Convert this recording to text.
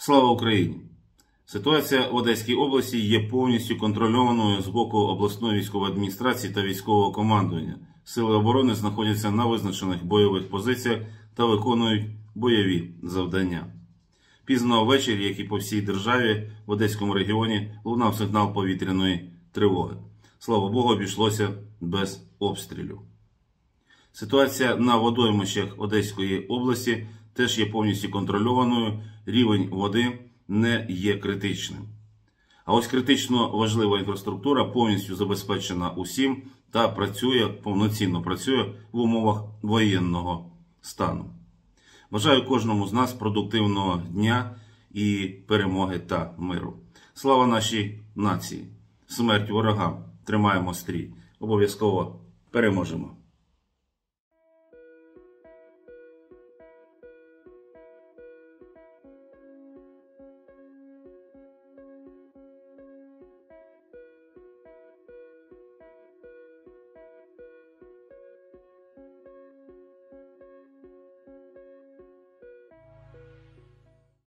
Слава Україні! Ситуація в Одеській області є повністю контрольованою з боку обласної військової адміністрації та військового командування. Сили оборони знаходяться на визначених бойових позиціях та виконують бойові завдання. Пізно ввечері, як і по всій державі, в Одеському регіоні лунав сигнал повітряної тривоги. Слава Богу, обійшлося без обстрілів. Ситуація на водоймищах Одеської області теж є повністю контрольованою, рівень води не є критичним. А ось критично важлива інфраструктура повністю забезпечена усім та працює, повноцінно працює в умовах воєнного стану. Бажаю кожному з нас продуктивного дня і перемоги та миру. Слава нашій нації! Смерть ворогам! Тримаємо стрій! Обов'язково переможемо!